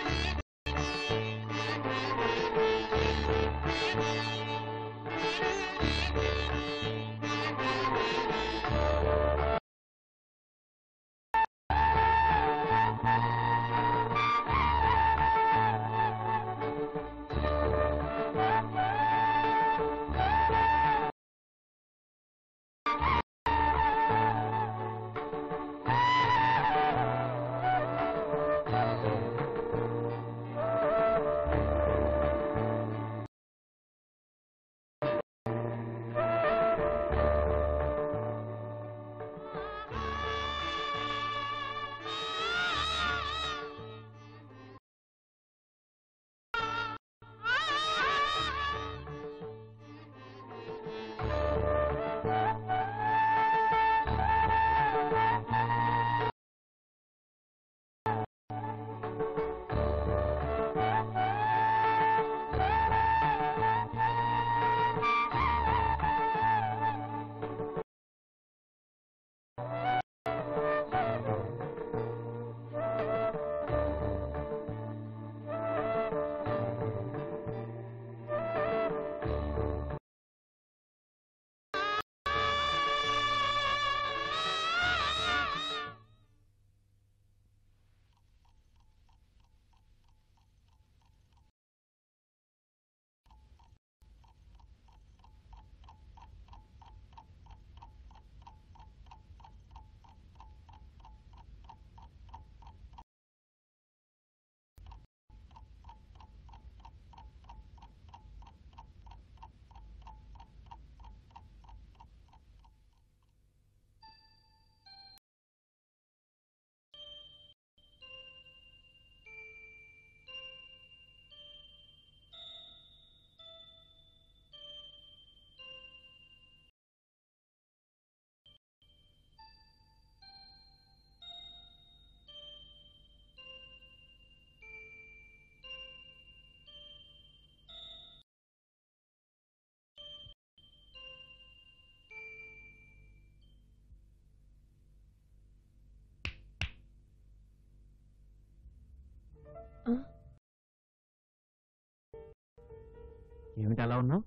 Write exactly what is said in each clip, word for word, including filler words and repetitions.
ఏమిటి అలా ఉన్నావు?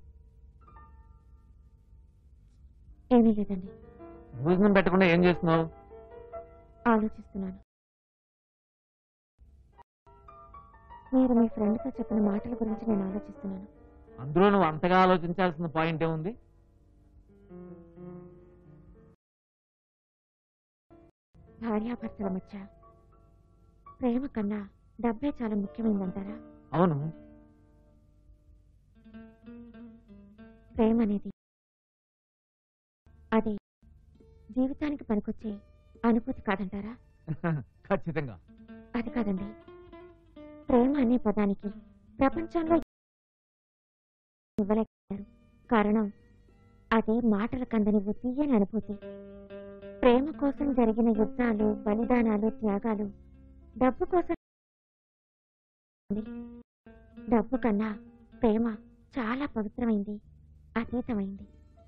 ఏమీ లేదండి. భోజనం పెట్టకుండా ఏం చేస్తున్నావు? ఆలోచిస్తున్నాను. మీరు మీ ఫ్రెండ్తో చెప్పిన మాటల గురించి నేను ఆలోచిస్తున్నాను. అందులో నువ్వు అంతగా ఆలోచించాల్సిన పాయింట్ ఏముంది? భార్యాభర్తల మధ్య ప్రేమ కన్నా డబ్బే చాలా ముఖ్యమైందంటారా? అవును. ప్రేమ అనేది అది జీవితానికి పనికొచ్చే అనుభూతి కాదంటారా? ఖచ్చితంగా. అది కాదండి, ప్రేమ అనే పదానికి ప్రపంచంలో ఇవ్వలేకపోయారు. కారణం అది మాటల కందని తీయని అనుభూతి. ప్రేమ కోసం జరిగిన యుద్ధాలు, బలిదానాలు, త్యాగాలు డబ్బు కోసం. డబ్బు కన్నా ప్రేమ చాలా పవిత్రమైంది, అతీతమైంది.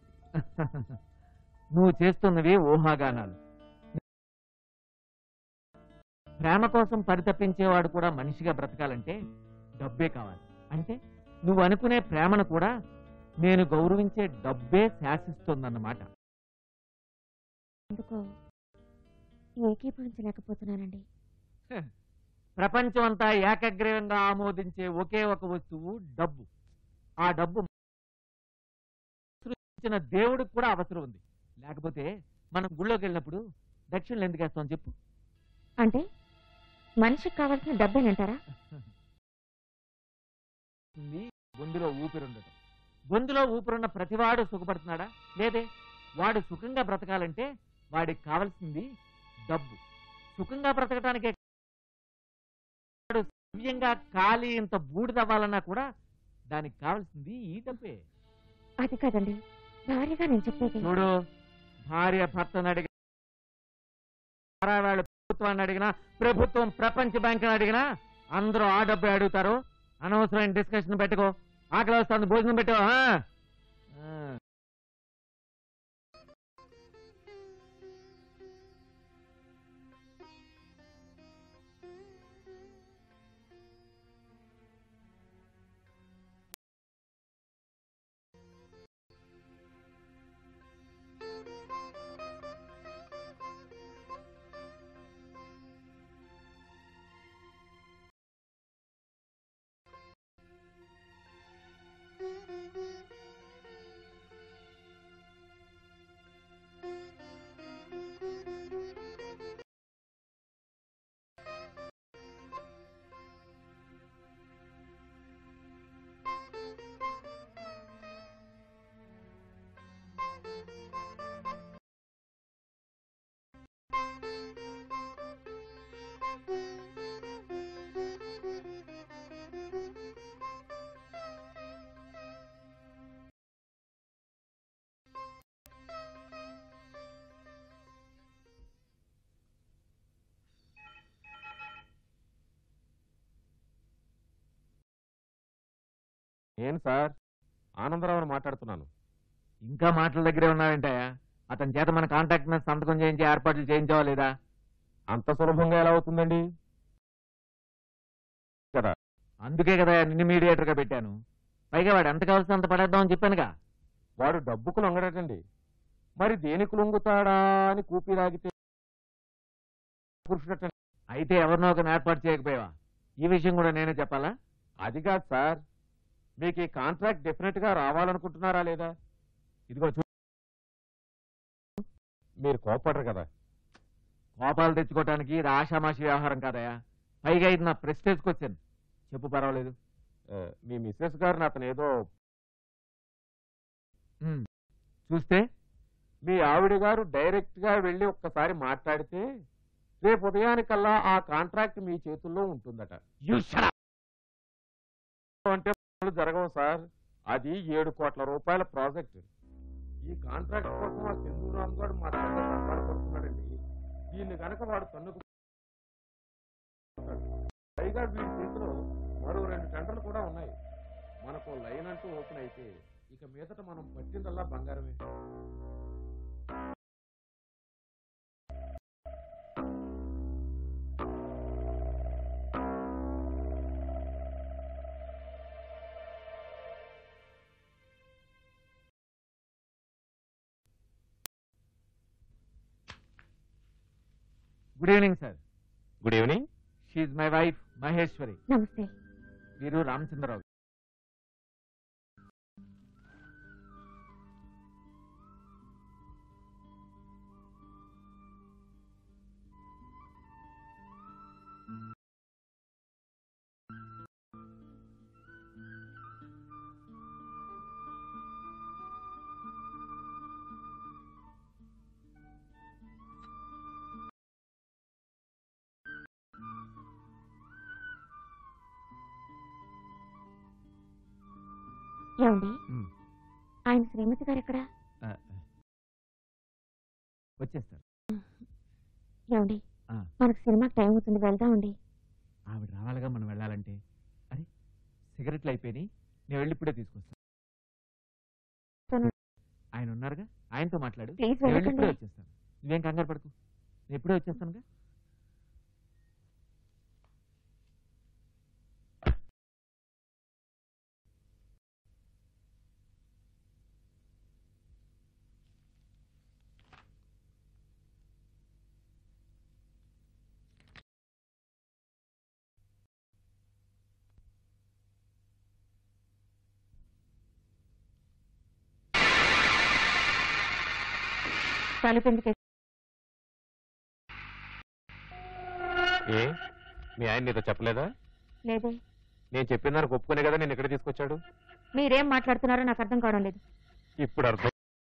నువ్వు చేస్తున్నవి ఊహాగానాలు. ప్రేమ కోసం పరితపించేవాడు కూడా మనిషిగా బ్రతకాలంటే డబ్బే కావాలి. అంటే నువ్వు అనుకునే ప్రేమను కూడా నేను గౌరవించే డబ్బే శాసిస్తుందన్నమాట. ఎందుకో ఏకీభవించలేకపోతున్నానండి. ప్రపంచం అంతా ఏకగ్రీవంగా ఆమోదించే ఒకే ఒక వస్తువు డబ్బు. ఆ డబ్బు సృష్టించిన దేవుడికి కూడా అవసరం ఉంది. లేకపోతే మనం గుళ్ళోకి వెళ్ళినప్పుడు దక్షిణలు ఎందుకు వేస్తాం చెప్పు? అంటే మనిషికి కావాల్సిన డబ్బేనంటారా? బొందులో ఊపిరుండటం. బొందులో ఊపిరున్న ప్రతివాడు సుఖపడుతున్నాడా? లేదే. వాడు సుఖంగా బ్రతకాలంటే వాడికి కావాల్సింది డబ్బు. సుఖంగా బ్రతకటానికే సవ్యంగా ఖాళీ ఇంత బూడిదవ్వాలన్నా కూడా దానికి కావాల్సింది ఈ డబ్బే. అది కాదండి, భార్యగా నేను చెప్పేది. చూడు, భార్య భర్తను అడిగిన, ప్రభుత్వాన్ని అడిగినా, ప్రభుత్వం ప్రపంచ బ్యాంకుని అడిగినా అందరూ ఆ డబ్బే అడుగుతారు. అనవసరమైన డిస్కషన్ పెట్టుకో. ఆకలి వస్తుంది, భోజనం పెట్టు. నేను సార్ ఆనందరావుని మాట్లాడుతున్నాను. ఇంకా మాటల దగ్గరే ఉన్నావేంటయా? అతని చేత మన కాంటాక్ట్ మీద సంతకం చేయించి ఏర్పాట్లు చేయించావా లేదా? అంత సులభంగా ఎలా అవుతుందండి కదా? అందుకే కదా నిన్ను మీడియేటర్ గా పెట్టాను. పైగా వాడు ఎంత కావాల్సి అంత పడేద్దామని చెప్పానుగా. వాడు డబ్బుకు లొంగడటండి. మరి దేనికి లొంగుతాడా అని కూపి లాగితే పురుషుడటండి. అయితే ఎవరినో ఒక ఏర్పాటు చేయకపోయావా? ఈ విషయం కూడా నేనే చెప్పాలా? అది కాదు సార్, మీకు ఈ కాంట్రాక్ట్ డెఫినెట్ గా రావాలనుకుంటున్నారా లేదా? ఇదిగో చూ, మీరు కోపడరు కదా? కోపాలు తెచ్చుకోవటానికి ఇది ఆషామాషి వ్యవహారం కాదయా. పైగా ఇది నా ప్రెస్టేజ్ క్వశ్చన్. చెప్పు, పర్వాలేదు. ఆ, మీ మిస్సెస్ గారిని అతను ఏదో ఉమ్, చూస్తే మీ ఆవిడ గారు డైరెక్ట్ గా వెళ్ళి ఒక్కసారి మాట్లాడితే రేపు ఉదయానికల్లా ఆ కాంట్రాక్ట్ మీ చేతుల్లో ఉంటుందట. You shut up. అంటే పనులు జరగవు సార్. అది ఏడు కోట్ల రూపాయల ప్రాజెక్ట్. ఈ కాంట్రాక్ట్ కోసం ఆ సింధూరామ్ గారు మా తండ్రి సంపాదపడుతున్నాడండి. దీన్ని కనుక వాడు తన్నుకు పైగా వీడి చేతిలో మరో రెండు టెండర్లు కూడా ఉన్నాయి. మనకు లైన్ అంటూ ఓపెన్ అయితే ఇక మీదట మనం పట్టిందల్లా బంగారమే. Good evening sir. Good evening. షీఈ్ మై వైఫ్ మహేశ్వరి. నమస్తే. వీరు రామచంద్రరావు. ఏమండి, ఉమ్, ఆయన శ్రీమతి గారు ఎక్కడ? ఆ, ఆ. వచ్చేస్తారు. ఏమండి, ఆ. మనకు సినిమాకి టైం అవుతుంది, వెళ్దామండి. ఆవిడ రావాలిగా మనం వెళ్ళాలంటే. అరే, సిగరెట్లు అయిపోయినాయి, నేను వెళ్ళి ఇప్పుడే తీసుకొస్తాను. ఆయన ఉన్నారుగా, ఆయనతో మాట్లాడు. ప్లీజ్ నేను వెళ్ళి ఇప్పుడే వెళ్ళకండి. వచ్చేస్తాను. నువ్వేం కంగారు పడుకు, నేను ఇప్పుడే వచ్చేస్తానుగా. తలుపెందుకు? ఏ మీ ఆయన నీతో చెప్పలేదా? లేదే. నేను చెప్పిన దానికి ఒప్పుకునే కదా నేను ఇక్కడ తీసుకొచ్చాడు. మీరేం మాట్లాడుతున్నారో నాకు అర్థం కావడం లేదు. ఇప్పుడు అర్థం.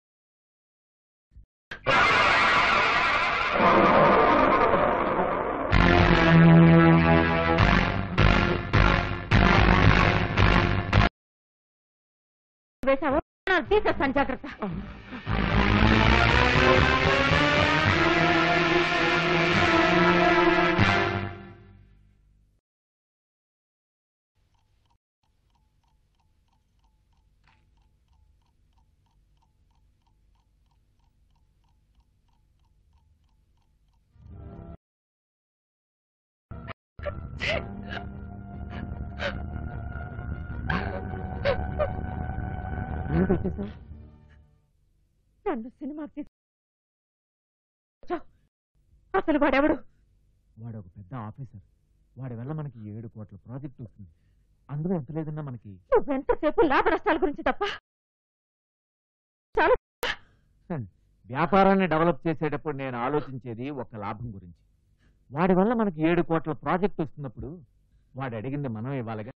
వేసావో తీసేస్తాను, జాగ్రత్త. నన్ను సినిమాకి తీసుకొచ్చావ్. అసలు వాడెవడు? వాడు ఒక పెద్ద ఆఫీసర్. వాడి వల్ల మనకి ఏడు కోట్ల ప్రాజెక్ట్ వస్తుంది. అందులో ఎంత లేదన్నా మనకి. నువ్వెంతసేపు లాభ నష్టాల గురించి తప్ప చాలా. వ్యాపారాన్ని డెవలప్ చేసేటప్పుడు నేను ఆలోచించేది ఒక లాభం గురించి. వాడి వల్ల మనకి ఏడు కోట్ల ప్రాజెక్ట్ వస్తున్నప్పుడు వాడు అడిగింది మనం ఇవ్వాలిగా.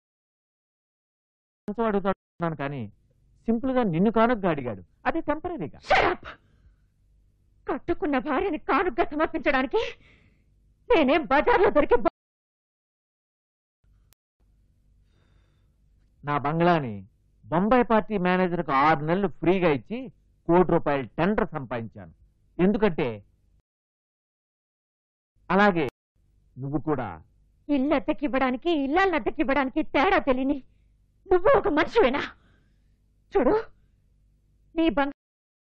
అడుగుతాను కానీ సింపుల్ గా నిన్ను కానుగ్గా అడిగాడు. అది టెంపరీగా. కట్టుకున్న భార్యని కానుగ్గా సమర్పించడానికి నేనే బజార్లో దొరికి నా బంగ్లాని బొంబాయి పార్టీ మేనేజర్కు ఆరు నెలలు ఫ్రీగా ఇచ్చి కోటి రూపాయల టెండర్ సంపాదించాను. ఎందుకంటే అలాగే నువ్వు కూడా ఇల్లు అద్దెకివ్వడానికి ఇల్లాలను అద్దెకివ్వడానికి తేడా తెలియని నువ్వు ఒక మనిషివేనా? చూడు, నీ బంగ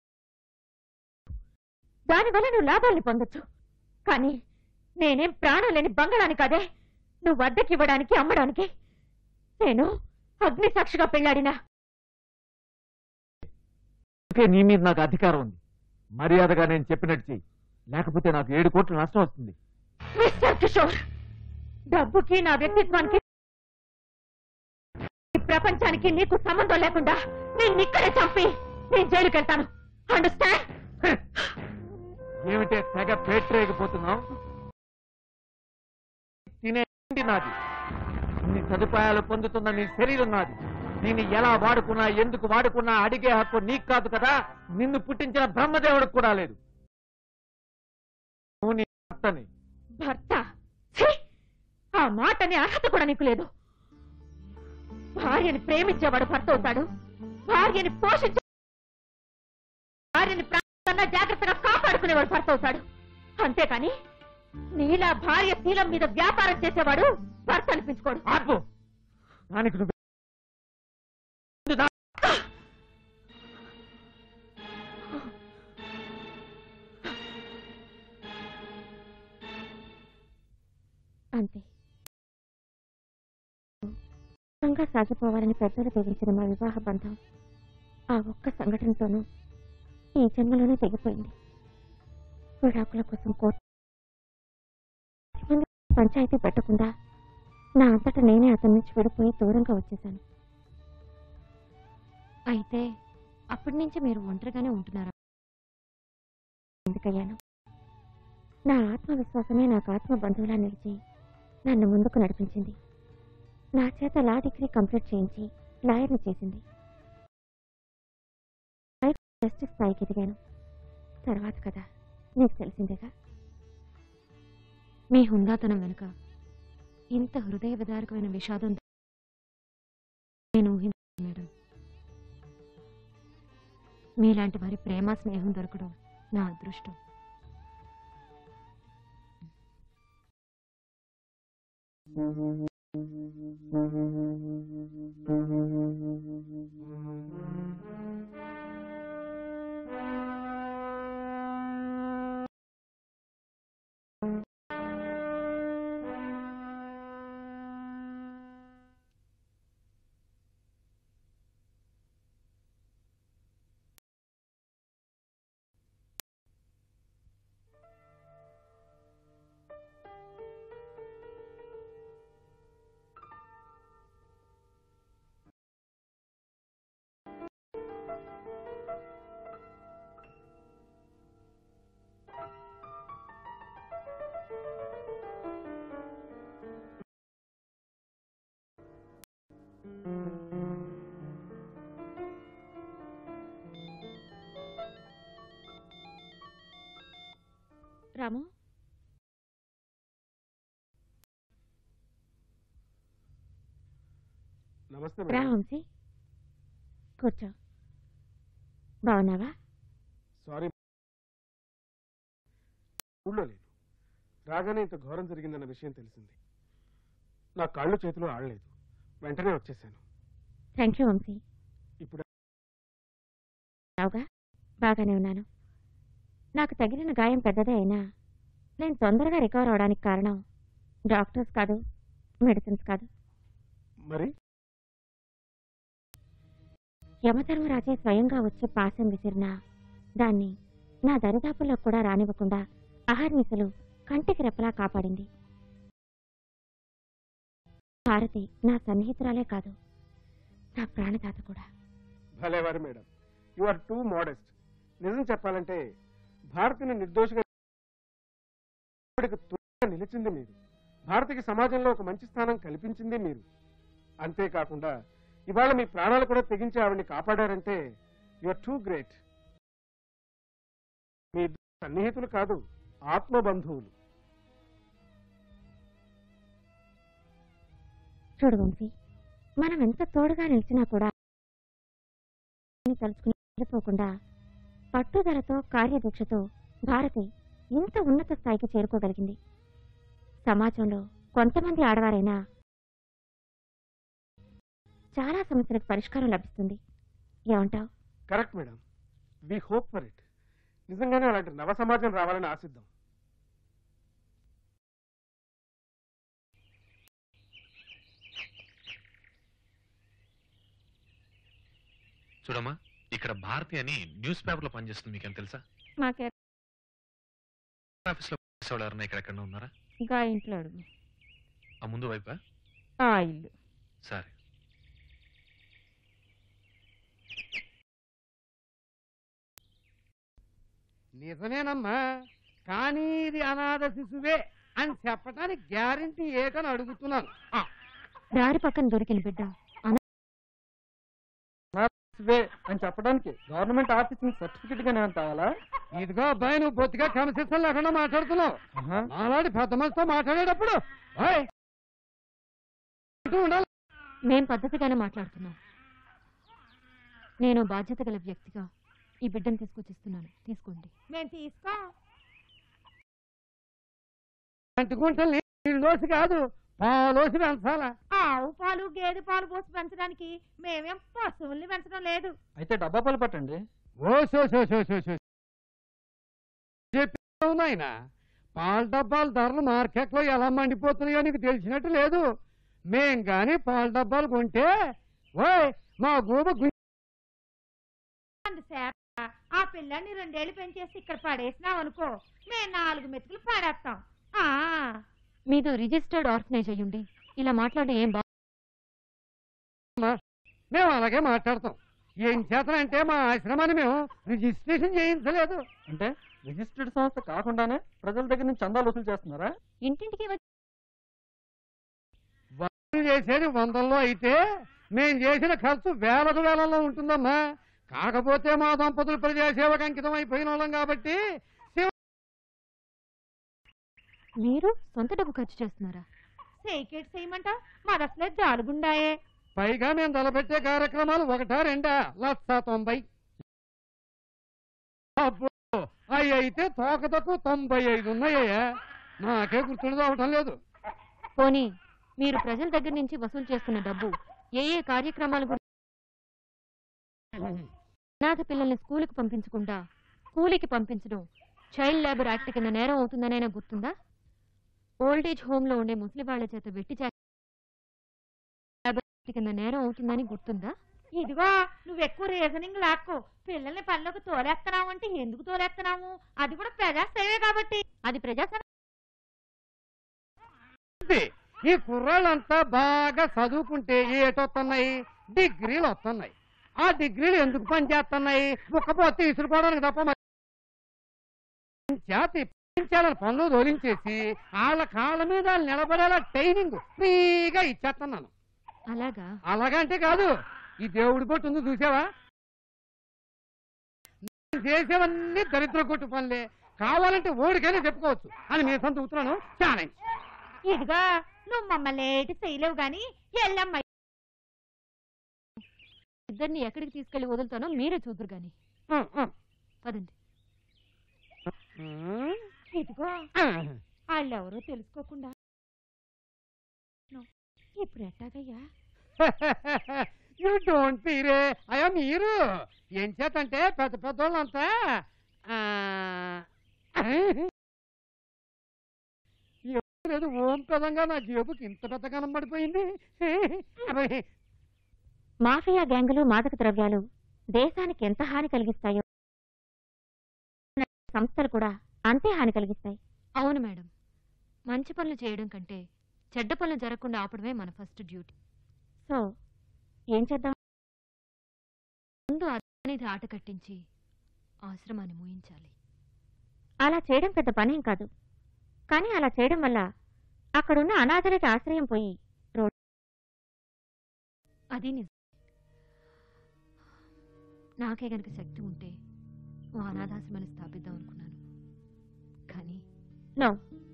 దానివల్ల నువ్వు లాభాల్ని పొందొచ్చు, కానీ నేనేం ప్రాణం లేని బంగాళాన్ని కాదే నువ్వు అద్దెకి ఇవ్వడానికి అమ్మడానికి. నేను అగ్ని సాక్షిగా పెళ్ళాడినా. నీ మీద నాకు అధికారం ఉంది, మర్యాదగా నేను చెప్పినట్టు చెయ్యి, లేకపోతే నాకు ఏడు కోట్ల నష్టం వస్తుంది. మిస్టర్ కిషోర్, డబ్బుకి నా వ్యక్తిత్వానికి ప్రపంచానికి నీకు సంబంధం లేకుండా నేను ఇక్కడే చంపి నేను జైలుకి వెళ్తాను. అండర్స్టాండ్? ఏమిటే తెగ పేట్రేగిపోతున్నావు? తినే తిండి నాది, ఇన్ని సదుపాయాలు పొందుతున్న నీ శరీరం నాది. దీన్ని ఎలా వాడుకున్నా ఎందుకు వాడుకున్నా అడిగే హక్కు నీకు కాదు కదా. నిన్ను పుట్టించిన బ్రహ్మదేవుడికి కూడా లేదు. నువ్వు నీ భర్తని. భర్త? ఛీ! ఆ మాటని అర్హత కూడా నీకు లేదు. భార్యని ప్రేమించేవాడు భర్త అవుతాడు, భార్యని పోషించే భార్యని ప్రాణాలన్నా జాగ్రత్తగా కాపాడుకునేవాడు భర్త అవుతాడు. అంతేకాని నీలా భార్య శీలం మీద వ్యాపారం చేసేవాడు భర్త అనిపించుకోడు. ఆపు! దానికి నువ్వు అంతే. సుఖంగా సాగిపోవాలని పెద్దలు తెగించిన మా వివాహ బంధం ఆ ఒక్క సంఘటనతోనూ ఈ జన్మలోనే తెగిపోయింది. విడాకుల కోసం కోర్టు పంచాయతీ పెట్టకుండా నా అంతటా నేనే అతని నుంచి విడిపోయి దూరంగా వచ్చేశాను. అయితే అప్పటి నుంచి మీరు ఒంటరిగానే ఉంటున్నారా? ఎందుకయ్యాను? నా ఆత్మవిశ్వాసమే నాకు ఆత్మ బంధువులా నిలిచి నన్ను ముందుకు నడిపించింది. నా చేత లా డిగ్రీ కంప్లీట్ చేయించి లాయర్ని చేసింది. జస్టిస్ స్థాయికి ఎదిగాను. తర్వాత కదా నీకు తెలిసిందేగా. మీ హుందాతనం వెనుక ఇంత హృదయ విదారకమైన విషాదం నేను ఊహించాను మేడం. మీలాంటి వారి ప్రేమ స్నేహం దొరకడం నా అదృష్టం. రాము, నమస్తే రా మేడం. వంశీ, కూర్చో. బాగున్నావా? సారీ, ఊళ్ళో లేను. రాగానే ఇంత ఘోరం జరిగిందన్న విషయం తెలిసింది. నా కాళ్ళు చేతులు ఆడలేదు, వెంటనే వచ్చేసాను. Thank you Vamsi. ఇప్పుడు రావుగా, బాగానే ఉన్నాను. నాకు తగిలిన గాయం పెద్దదే అయినా నేను తొందరగా రికవర్ అవడానికి కారణం డాక్టర్స్ కాదు, మెడిసిన్స్ కాదు. మరి యమధర్మరాజే స్వయంగా వచ్చి పాశం విసిరినా దాన్ని నా దరిదాపుల్లో కూడా రానివ్వకుండా అహర్నిశలు కంటికి రెప్పలా కాపాడింది. భారతి నా సన్నిహితురాలే కాదు, నా ప్రాణదాత కూడా. భలేవారు madam, you are too modest. నిజం చెప్పాలంటే భారతిని నిర్దోషిగా నిలిచింది మీరు. భారతికి సమాజంలో ఒక మంచి స్థానం కల్పించింది మీరు. అంతేకాకుండా ఇవాళ మీ ప్రాణాలు కూడా తెగించి ఆవిడ్ని కాపాడారంటే యు ఆర్ టూ గ్రేట్. మీ సన్నిహితులు కాదు, ఆత్మబంధువులు. చూడు వంశీ, మనం ఎంత తోడుగా నిలిచినా కూడా తలుచుకుని వెళ్ళిపోకుండా పట్టుదలతో కార్యదీక్షతో భారతి ఇంత ఉన్నత స్థాయికి చేరుకోగలిగింది. సమాజంలో కొంతమంది ఆడవారైనా చాలా సమస్యలకు పరిష్కారం లభిస్తుంది. ఏమంటావు? Correct madam. We hope for it. నిజంగానే అలాంటి నవ సమాజం రావాలని ఆశిద్దాం. చూడమ్మా, ఇక్కడ భారతి అని న్యూస్ పేపర్ లో పనిచేస్తుంది, మీకేం తెలుసా? మాకే ఆఫీస్ లో ఎవరైనా ఇక్కడ ఎక్కడ ఉన్నారా? ఇంకా ఇంట్లో అడుగు. ఆ ముందు వైపా? ఆ ఇల్లు. సరే. నిజమేనమ్మా, కానీ ఇది అనాథ శిశువే అని చెప్పడానికి గ్యారంటీ ఏటని అడుగుతున్నాను. దారి పక్కన దొరికిన బిడ్డ అని చెప్పడానికి గవర్నమెంట్ ఆఫీస్ సర్టిఫికెట్ గా నేను కావాలా? ఇదిగో అబ్బాయి, నువ్వు బొత్తిగా క్రమశిక్షణ లేకుండా మాట్లాడుతున్నావు. అలాంటి పెద్ద మనసుతో మాట్లాడేటప్పుడు ఉండాలి. మేం పద్ధతిగానే మాట్లాడుతున్నాం. నేను బాధ్యత గల వ్యక్తిగా ఈ బిడ్డను తీసుకొచ్చిస్తున్నాను, తీసుకోండి. మేము తీసుకో అంటుకుంటే నీళ్ళోసి కాదు, పాలోసి పెంచాలా? ఆవు పాలు గేదె పాలు పోసి పెంచడానికి మేమేం పశువుల్ని పెంచడం లేదు. అయితే డబ్బా పాలు పట్టండి. ఓ సో సో సో సో సో చెప్పావు నాయన. పాల డబ్బాల ధరలు మార్కెట్ లో ఎలా మండిపోతున్నాయో నీకు తెలిసినట్టు లేదు. మేం గాని పాల డబ్బాలు కొంటే ఓయ్ మా గూబ ఆ పిల్లని రెండేళ్లు పెంచేసి ఇక్కడ పడేసినాం అనుకో, మేము నాలుగు మెతుకులు పడేస్తాం. మీతో రిజిస్టర్డ్ ఆర్గనైజ్ అయ్యుండి ఇలా మాట్లాడే ఏం బా మేము అలాగే మాట్లాడతాం. ఏం చేతనంటే మా ఆశ్రమాన్ని మేము రిజిస్ట్రేషన్ చేయించలేదు. అంటే రిజిస్టర్డ్ సంస్థ కాకుండానే ప్రజల దగ్గర నుంచి చందాలు వసూలు చేస్తున్నారా? ఇంటింటికి వసూలు చేసేది వందల్లో అయితే మేం చేసిన ఖర్చు వేలకు వేలలో ఉంటుందమ్మా. కాకపోతే మా దంపతులు ప్రజాసేవకు అంకితం అయిపోయిన వాళ్ళం కాబట్టి మీరు సొంత డబ్బు ఖర్చు చేస్తున్నారా? సైకెట్ చేయమంట మాదసలే జాలుగుండాయే. పైగా మేము తలపెట్టే కార్యక్రమాలు ఒకటా రెండా లక్ష తొంభై. అబ్బో అవి అయితే తోక తక్కువ తొంభై ఐదు ఉన్నాయ్యా. నాకే గుర్తుండదు అవటం లేదు. పోనీ మీరు ప్రజల దగ్గర నుంచి వసూలు చేస్తున్న డబ్బు ఏ ఏ కార్యక్రమాల గురించి? అనాథ పిల్లల్ని స్కూలుకి పంపించకుండా కూలికి పంపించడం చైల్డ్ లేబర్ యాక్ట్ కింద నేరం అవుతుందనైనా గుర్తుందా? ఓల్డేజ్ హోమ్ లో ఉండే ముసలి వాళ్ల చేత వెట్టి కింద నేరం అవుతుందని గుర్తుందా? ఇదిగో నువ్వు ఎక్కువ రీజనింగ్ లాక్కో. పిల్లల్ని పనులకు తోలేస్తున్నావు అంటే ఎందుకు తోలేస్తున్నాము? అది కూడా ప్రజాసేవే కాబట్టి. అది ప్రజాసేవ. ఈ కుర్రాళ్ళంతా బాగా చదువుకుంటే ఏటొస్తున్నాయి? డిగ్రీలు వస్తున్నాయి. ఆ డిగ్రీలు ఎందుకు పనిచేస్తున్నాయి? ఒక్కపోతే ఇసురుకోవడానికి తప్ప చేతి పెంచాలని పనులు తోలించేసి వాళ్ళ కాళ్ళ మీద నిలబడేలా ట్రైనింగ్ ఫ్రీగా ఇచ్చేస్తున్నాను. అలాగా? అలాగంటే కాదు, ఈ దేవుడి కొట్టు ఉంది చూసావా? చేసేవన్నీ దరిద్ర కొట్టు పనులే. కావాలంటే ఓడికైనా చెప్పుకోవచ్చు అని మీ సొంత ఉత్తరాను ఛాలెంజ్. ఇదిగా నువ్వు మమ్మల్ని ఏటి చేయలేవు గాని ఎల్లమ్మ ఇద్దరిని ఎక్కడికి తీసుకెళ్లి వదులుతానో మీరే చూదురు గాని. పదండి. ఇదిగో వాళ్ళెవరో తెలుసుకోకుండా ఇప్పుడు ఎట్టాగయ్యా? యూ డోంట్ ఫీరే అయ్యా. మీరు ఏం చేతంటే పెద్ద పెద్దోళ్ళంతా లేదు ఓం పెదంగా నా జేబుకి ఇంత పెద్ద కనబడిపోయింది. మాఫియా గ్యాంగులు మాదక ద్రవ్యాలు దేశానికి ఎంత హాని కలిగిస్తాయో సంస్థలు కూడా అంతే హాని కలిగిస్తాయి. అవును మేడం, మంచి పనులు చేయడం కంటే చెడ్డ పనులు జరగకుండా ఆపడమే మన ఫస్ట్ డ్యూటీ. సో ఏం చేద్దాం? ముందు అనేది ఆట కట్టించి ఆశ్రమాన్ని మూయించాలి. అలా చేయడం పెద్ద పనేం కాదు, కానీ అలా చేయడం వల్ల అక్కడున్న అనాథలకి ఆశ్రయం పోయి రోడ్ అది నిజం. నాకే గనక శక్తి ఉంటే ఓ అనాథాశ్రమాన్ని స్థాపిద్దాం అనుకున్నాను, కానీ నో,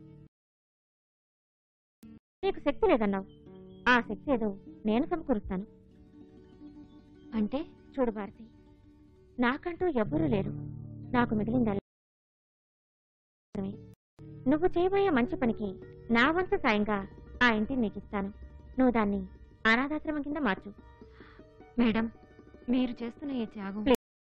నీకు శక్తి లేదన్నావు. ఆ శక్తి ఏదో నేను సమకూరుస్తాను. అంటే చూడు భారతి, నాకంటూ ఎవ్వరూ లేరు. నాకు మిగిలింది నువ్వు చేయబోయే మంచి పనికి నా వంతు సాయంగా ఆ ఇంటిని నీకు ఇస్తాను. నువ్వు దాన్ని అనాథాశ్రమం కింద మార్చు. మేడం, మీరు చేస్తున్న ఈ త్యాగం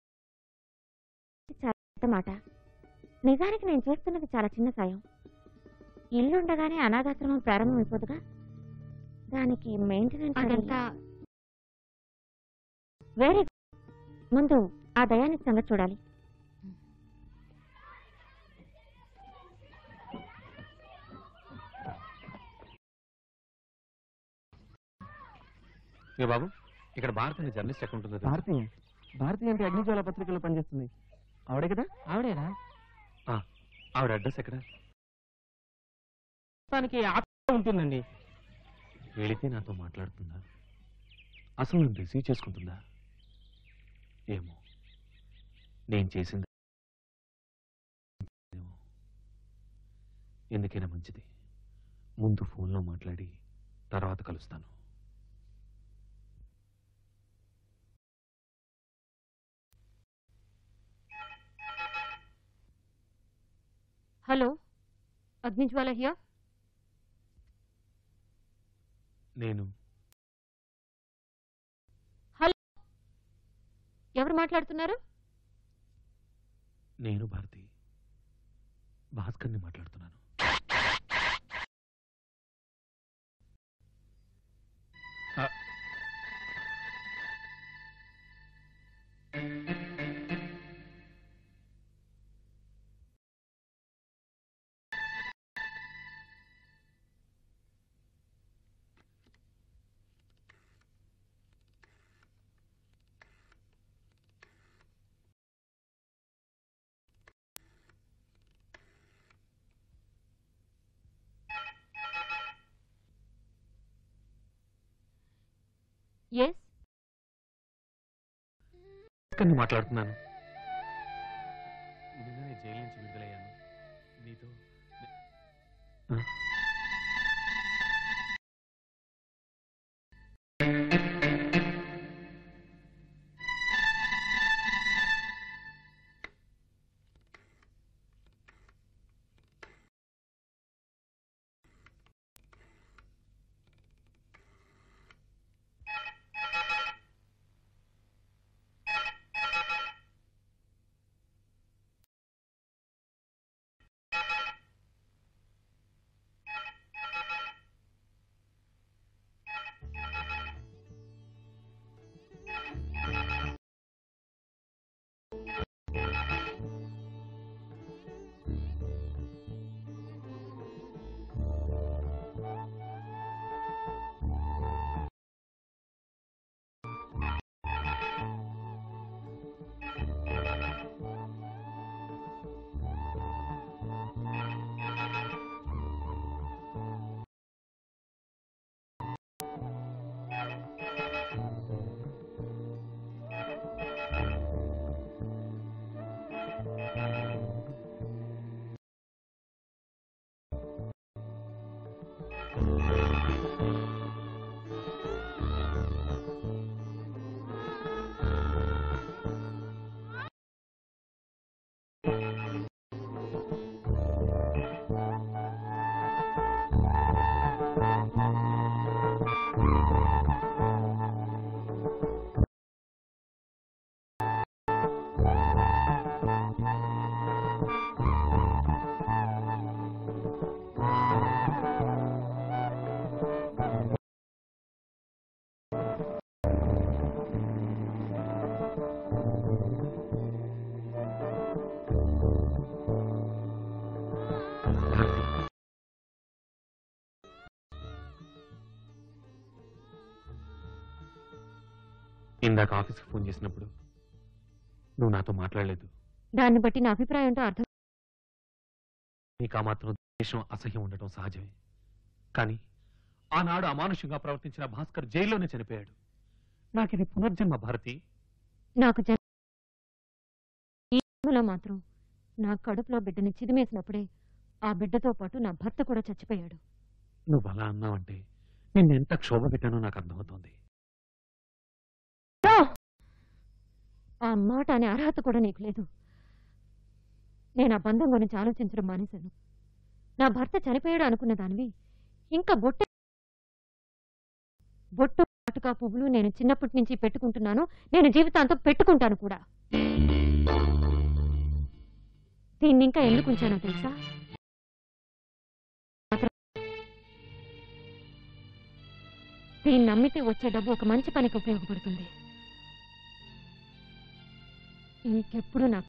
చాలా పెద్ద మాట. నిజానికి నేను చేస్తున్నది చాలా చిన్న సాయం. ఇల్లుండగానే అనాథాశ్రమం ప్రారంభమైపోదుగా, దానికి మెయింటెనెన్స్ అదంతా వేరే. ముందు ఆ దయానికి సంగతి చూడాలి. ఏ బాబు, ఇక్కడ భారత్ అనే జర్నలిస్ట్ ఎక్కడ ఉంటుందో తెలుసా? భారతీయ భారతీయ అంటే అగ్నిజ్వాల పత్రికలో పనిచేస్తుంది ఆవిడే కదా? ఆవిడేనా? ఆ, ఆవిడ అడ్రస్ ఎక్కడ? దానికి ఆఫీస్ ఉంటుందండి. వెళితే నాతో మాట్లాడుతుందా? అసలు నన్ను రిసీవ్ చేసుకుంటుందా? ఏమో, నేను చేసింది ఏమో. ఎందుకైనా మంచిది, ముందు ఫోన్లో మాట్లాడి తర్వాత కలుస్తాను. Hello, Agnijwala here. నేను హలో, ఎవరు మాట్లాడుతున్నారు? నేను భారతి, భాస్కర్ని మాట్లాడుతున్నాను. ఎస్, భాస్కర్ని మాట్లాడుతున్నాను. నిన్ననే జైలు నుంచి విడుదలయ్యాను. నీతో ఆ? ఇందాక ఆఫీస్కి ఫోన్ చేసినప్పుడు నువ్వు నాతో మాట్లాడలేదు. దాన్ని బట్టి నా అభిప్రాయం ఏంటో అర్థం. నీకు ఆ మాత్రం ద్వేషం, అసహ్యం ఉండటం సహజమే. కానీ ఆనాడు అమానుషంగా ప్రవర్తించిన భాస్కర్ జైల్లోనే చనిపోయాడు. నాకు ఇది పునర్జన్మ భారతి. నాకు జన్మలో మాత్రం నా కడుపులో బిడ్డని చిదిమేసినప్పుడే ఆ బిడ్డతో పాటు నా భర్త కూడా చచ్చిపోయాడు. నువ్వు అలా అన్నావంటే నిన్నెంత క్షోభ పెట్టానో నాకు అర్థమవుతోంది. ఆ మాట అనే అర్హత కూడా నీకు లేదు. నేను ఆ బంధం గురించి ఆలోచించడం మానేశాను. నా భర్త చనిపోయాడు అనుకున్న దానివి ఇంకా బొట్టు బొట్టు అటుకా పువ్వులు నేను చిన్నప్పటి నుంచి పెట్టుకుంటున్నాను, నేను జీవితాంతం పెట్టుకుంటాను కూడా. దీన్ని ఇంకా ఎందుకు ఉంచానో తెలుసా? దీన్ని నమ్మితే వచ్చే డబ్బు ఒక మంచి పనికి ఉపయోగపడుతుంది. ఇంకెప్పుడు నాకు